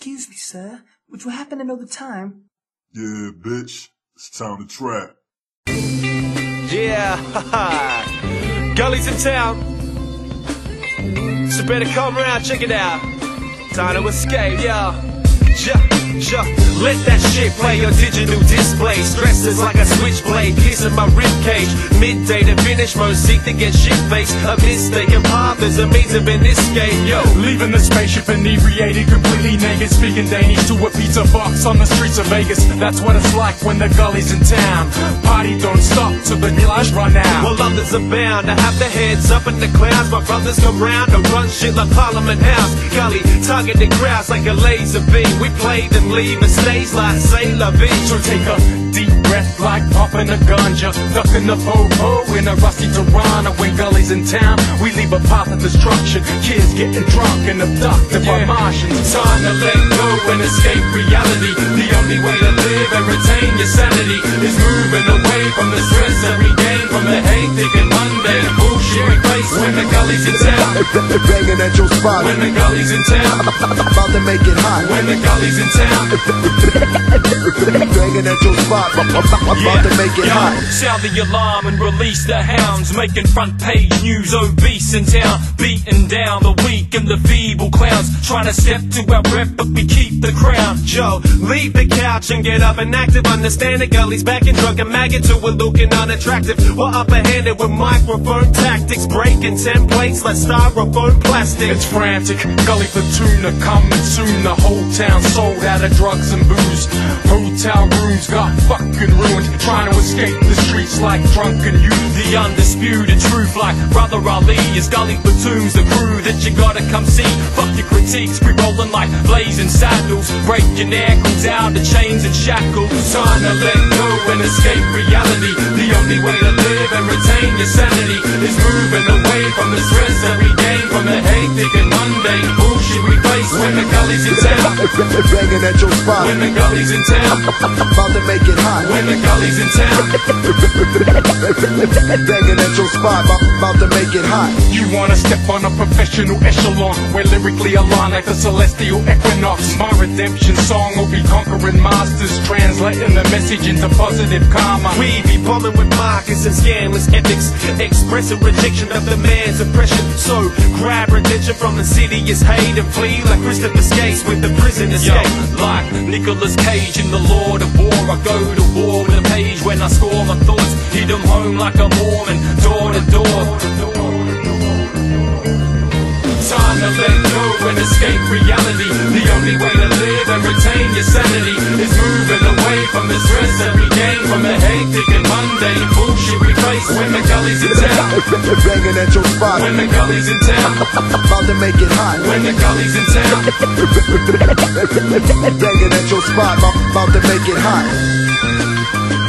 Excuse me, sir, but you happen to know the time? Yeah, bitch. It's time to trap. Yeah, haha. Gullies in town. So better come around, check it out. Time to escape, yeah. Let that shit play on digital display. Stresses like a switchblade, piercing my ribcage. Midday to finish, most seek to get shit-faced. A mistaken path is a means of an escape, yo. Leaving the spaceship inebriated, completely naked. Speaking Danish to a pizza box on the streets of Vegas. That's what it's like when the gully's in town. Party don't stop till the lights run out. Well, others are bound to have their heads up in the clouds. My brothers come round to run shit like Parliament House. Gully, targeted crowds like a laser beam. We play then leave a stage like say la vie. So take a deep breath like popping a ganja, ducking the po-po in a rusty Tirana. When gully's in town, we leave a path of destruction. Kids getting drunk and abducted by Martians. Time to let go and escape reality. The only way to live and retain your sanity is moving away from the stress every day, from the hectic and mundane bullshit we face. When the gully's in town, banging at your spot. when the gully's in town, About to make it hot. when the gully's in town. Banging at your spot. About to make it hot. Sound the alarm and release the hounds, making front page news. Obese in town, beating down the weak and the feeble clowns, trying to step to our rep but we keep the crown. Joe, leave the couch and get up and active. Understand the gully's back and drunk and maggots who were looking unattractive. We're upper-handed with microphone tactics, breaking templates like styrofoam plastic. It's frantic, gully platoon are coming soon. The whole town sold out of drugs and booze. Hotel rooms got fucking ruined, trying to escape the streets like drunken youth. The undisputed truth like Brother Ali is gully platoons, the crew that you gotta come see. Fuck your critiques, we rolling like blazing saddles, breaking ankles out of chains and shackles. Time to let go and escape reality. The only way to live and retain your sanity is moving away from the stress every day, from the hectic and mundane bullshit we face. When the gully's in town, Banging at your spot. when the gully's in town, About to make it hot. when the gully's in town. Banging at your spot. About to make it hot. You wanna step on a professional echelon, we're lyrically aligned like the celestial equinox. My redemption song will be conquering masters, translating the message into positive karma. We be bombing with markers and scandalous ethics, expressing rejection of the man's oppression. So grab redemption from the city is hate and flee like Christopher Skates with the prison escape. Like Nicolas Cage in The Lord of War, I go to war with a page when I score my thoughts, hit them home like a Mormon, door to door. Time to let go and escape reality. The only way to live and retain your sanity is moving away from the stress every day, from the hectic and mundane bullshit we face. When the gully's in town, Banging at your spot. when the gully's in town, About to make it hot. when the gully's in town. Banging at your spot. About to make it hot.